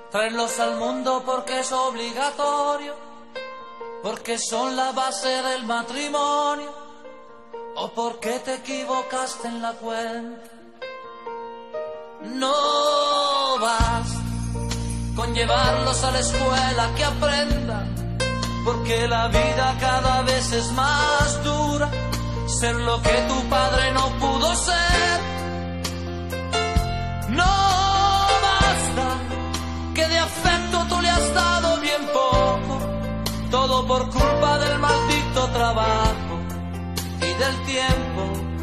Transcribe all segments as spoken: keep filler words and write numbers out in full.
Traerlos al mundo porque es obligatorio, porque son la base del matrimonio, o porque te equivocaste en la cuenta. No basta con llevarlos a la escuela que aprendan, porque la vida cada vez es más dura, ser lo que tu padre no pudo ser. No basta que de afecto tú le has dado bien poco, todo por culpa del maldito trabajo y del tiempo.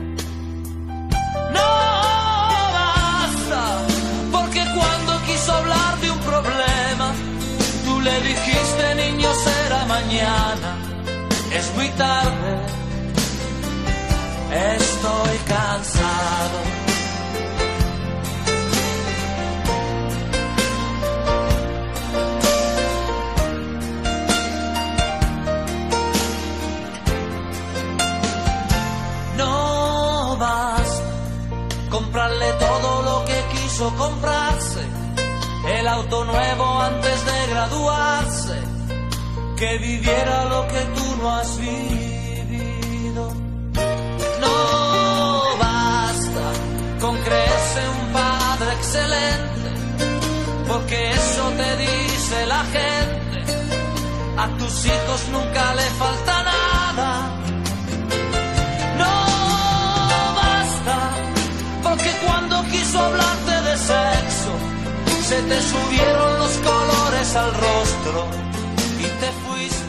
No basta porque cuando quiso hablar de un problema, tú le dijiste, niño, será mañana, es muy tarde, estoy cansado. Comprarle todo lo que quiso comprarse, el auto nuevo antes de graduarse, que viviera lo que tú no has vivido. No basta con creerse un padre excelente, porque eso te dice la gente, a tus hijos nunca le falta nada. Porque cuando quiso hablarte de sexo, se te subieron los colores al rostro y te fuiste.